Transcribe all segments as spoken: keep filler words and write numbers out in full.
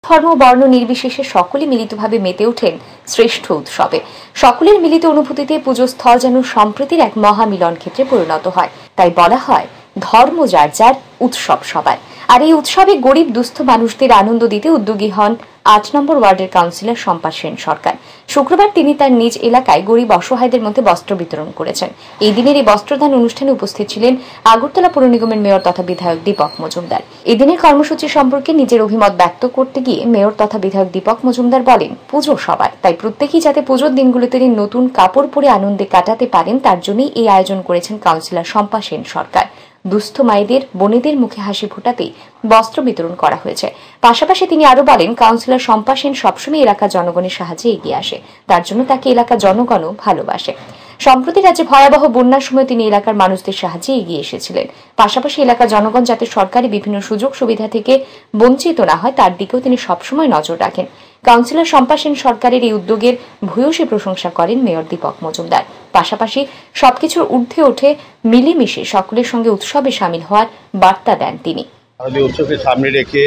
ধর্ম বর্ণ নির্বিশেষে সকলে মিলিতভাবে মেতে ওঠেন শ্রেষ্ঠ উৎসবে। সকলের মিলিত অনুভূতিতে পুজোস্থল যেন সম্প্রীতির এক মহামিলন ক্ষেত্রে পরিণত হয়। তাই বলা হয়, ধর্ম যার যার, উৎসব সবার। আর এই উৎসবে গরিব দুস্থ মানুষদের আনন্দ দিতে উদ্যোগী হন আট নম্বর ওয়ার্ডের কাউন্সিলর শম্পা সেন সরকার। শুক্রবার তিনি তার নিজ এলাকায় গরিব অসহায়দের মধ্যে বস্ত্র বিতরণ করেছেন। এই দিনের এই বস্ত্রদান অনুষ্ঠানে উপস্থিত ছিলেন আগরতলা পৌর নিগমের মেয়র তথা বিধায়ক দীপক মজুমদার। এই দিনের কর্মসূচি সম্পর্কে নিজের অভিমত ব্যক্ত করতে গিয়ে মেয়র তথা বিধায়ক দীপক মজুমদার বলেন, পুজো সবার, তাই প্রত্যেকেই যাতে পুজোর দিনগুলোতে নতুন কাপড় পরে আনন্দে কাটাতে পারেন তার জন্যই এই আয়োজন করেছেন কাউন্সিলর শম্পা সেন সরকার। দুস্থ মায়েদের বোনেদের মুখে হাসি ফোটাতেই বস্ত্র বিতরণ করা হয়েছে। পাশাপাশি তিনি আরো বলেন, কাউন্সিলর শম্পা সেন সবসময় এলাকার জনগণের সাহায্যে এগিয়ে আসে, তার জন্য তাকে এলাকার জনগণও ভালোবাসে। সম্প্রতি রাজ্যে ভয়াবহ বন্যার সময় তিনি এলাকার মানুষদের সাহায্যে এগিয়ে এসেছিলেন। পাশাপাশি এলাকার জনগণ যাতে সরকারি বিভিন্ন সুযোগ সুবিধা থেকে বঞ্চিত না হয় তার দিকেও তিনি সবসময় নজর রাখেন। কাউন্সিলর শম্পা সেন সরকারের এই উদ্যোগের ভূয়সী প্রশংসা করেন মেয়র দীপক মজুমদার। পাশাপাশি সবকিছুর ঊর্ধ্বে উঠে মিলেমিশে সকলের সঙ্গে উৎসবে সামিল হওয়ার বার্তা দেন তিনি। উৎসবকে সামনে রেখে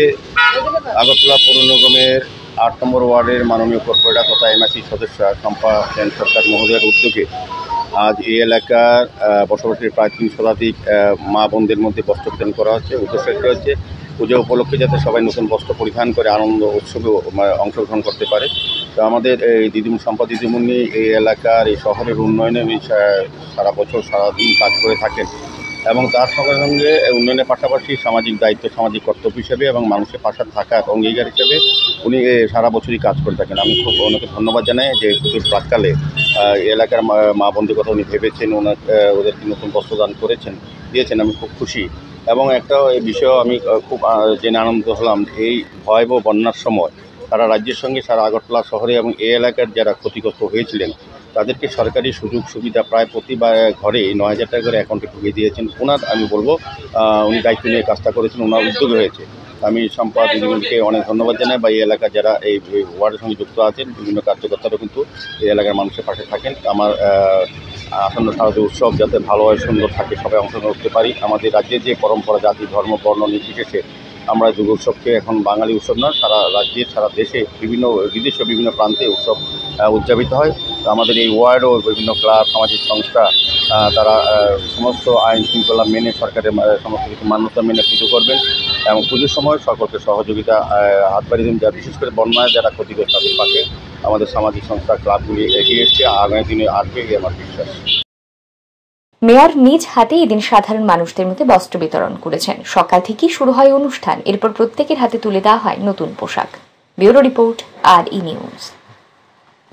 আগরতলা পৌর নিগমের আট নম্বর ওয়ার্ডের মাননীয় কর্পোরেটর তথা এমআইসি সদস্য শম্পা সেন সরকার মহোদয়ের উদ্যোগে আজ এই এলাকার বসবাসী প্রায় তিন শতাধিক মা বোনদের মধ্যে বস্ত্র বিতরণ করা হচ্ছে। উদ্দেশ্যটি হচ্ছে পুজো উপলক্ষে যাতে সবাই নতুন বস্ত্র পরিধান করে আনন্দ উৎসবে অংশগ্রহণ করতে পারে। তো আমাদের এই দিদিমণি শম্পা দিদিমণি এই এলাকার এই শহরের উন্নয়নে উনি সারা বছর সারাদিন কাজ করে থাকেন এবং তার সঙ্গে সঙ্গে উন্নয়নের পাশাপাশি সামাজিক দায়িত্ব, সামাজিক কর্তব্য হিসেবে এবং মানুষের পাশে থাকার অঙ্গীকার হিসেবে উনি সারা বছরই কাজ করে থাকেন। আমি খুব ওনাকে ধন্যবাদ জানাই যে পুজোর প্রাককালে এলাকার মা বন্ধুর কথা উনি ভেবেছেন, ওনাকে ওদেরকে নতুন বস্ত্রদান করেছেন, দিয়েছেন। আমি খুব খুশি এবং একটা বিষয় আমি খুব জেনে আনন্দ হলাম, এই ভয়াবহ বন্যার সময় সারা রাজ্যের সঙ্গে সারা আগরতলা শহরে এবং এই এলাকার যারা ক্ষতিগ্রস্ত হয়েছিলেন তাদেরকে সরকারি সুযোগ সুবিধা প্রায় প্রতিবার ঘরে নয় হাজার টাকা করে অ্যাকাউন্টে ঢুকিয়ে দিয়েছেন। ওনার আমি বলবো উনি দায়িত্ব নিয়ে কাজটা করেছেন, ওনার উদ্যোগে হয়েছে। আমি শম্পা দিদিমণিকে অনেক ধন্যবাদ জানাই বা এই এলাকার যারা এই ওয়ার্ডের সঙ্গে যুক্ত আছেন, বিভিন্ন কার্যকর্তারা কিন্তু এই এলাকার মানুষের পাশে থাকেন। আমার আসন্ন শারদীয় উৎসব যাতে ভালো হয়, সুন্দর থাকে, সবাই অংশগ্রহণ করতে পারি। আমাদের রাজ্যের যে পরম্পরা, জাতি ধর্ম বর্ণ নির্বিশেষে আমরা দুর্গোৎসবকে এখন বাঙালি উৎসব নয়, সারা রাজ্যে সারা দেশে বিভিন্ন বিদেশে বিভিন্ন প্রান্তে উৎসব উদযাপিত হয়। আমাদের এই ওয়ার্ড ও বিভিন্ন ক্লাব, সামাজিক সংস্থা তারা সমস্ত আইন শৃঙ্খলা মেনে সরকারের সমস্ত কিছু মান্যতা মেনে পুজো করবেন এবং পুজোর সময় সকলকে সহযোগিতা হাত বাড়িয়ে দেন। যা বিশেষ করে বন্যায় যারা ক্ষতিগ্রস্ত তাদের পাশে আমাদের সামাজিক সংস্থা ক্লাবগুলি এগিয়ে এসছে, আগামী দিনে আসবে এই আমার বিশ্বাস। মেয়র নিজ হাতে এদিন সাধারণ মানুষদের মধ্যে বস্ত্র বিতরণ করেছেন। সকাল থেকেই শুরু হয় অনুষ্ঠান, এরপর প্রত্যেকের হাতে তুলে দেওয়া হয় নতুন পোশাক। ব্যুরো রিপোর্ট, আর ই নিউজ।